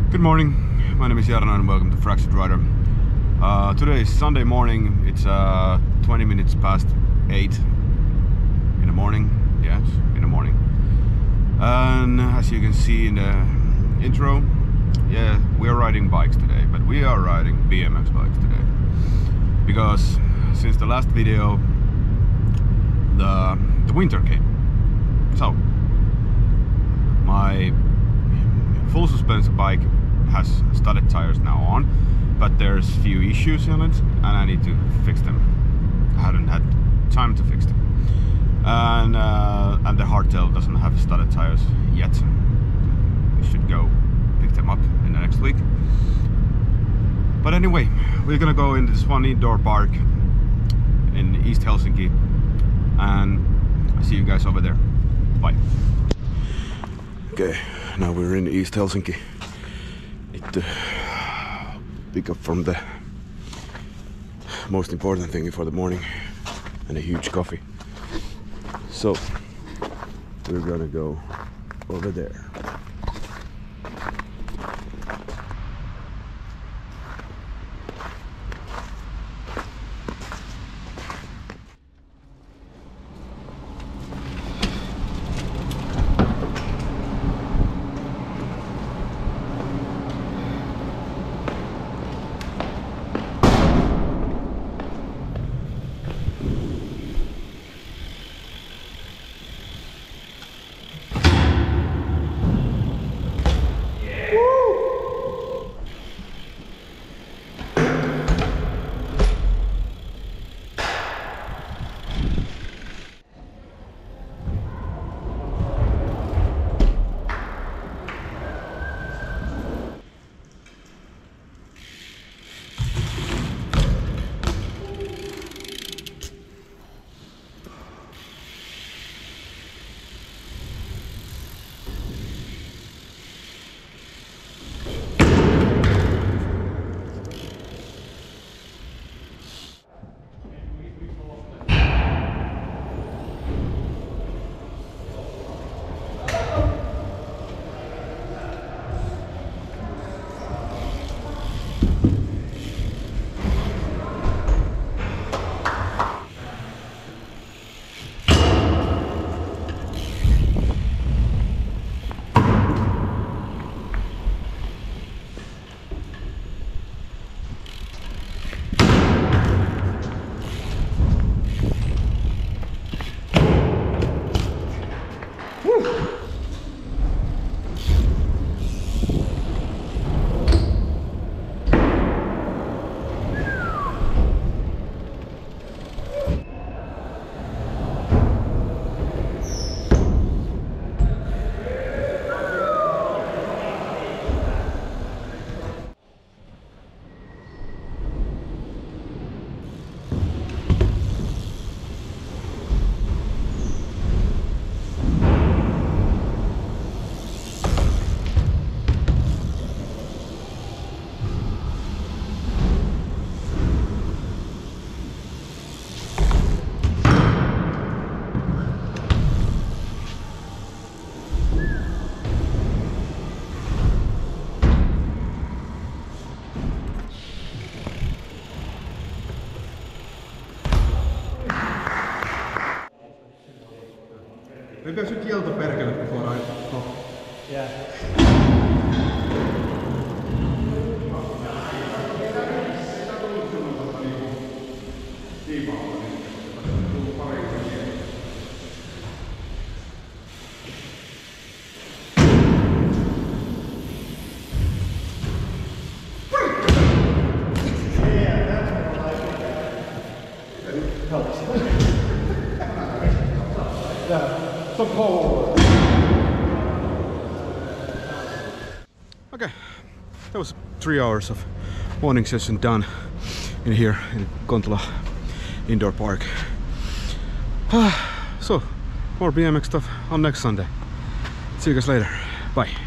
Good morning, my name is Jarno and welcome to Fractured Rider. Today is Sunday morning, it's 20 minutes past 8 in the morning, yes, in the morning. And as you can see in the intro, yeah, we are riding bikes today, but we are riding BMX bikes today. Because since the last video, the winter came. So, my full suspension bike has studded tires now on, but there's few issues in it and I need to fix them. I haven't had time to fix them. And the hardtail doesn't have studded tires yet. We should go pick them up in the next week. But anyway, we're gonna go into this one indoor park in East Helsinki and I'll see you guys over there. Bye. Okay, now we're in East Helsinki. Need to pick up from the most important thing for the morning and a huge coffee. So we're gonna go over there. Maybe I should yell the perkele before I stop. Yeah. Some cold. Okay, that was 3 hours of morning session done in here in Kontula Indoor Park. So, more BMX stuff on next Sunday. See you guys later. Bye.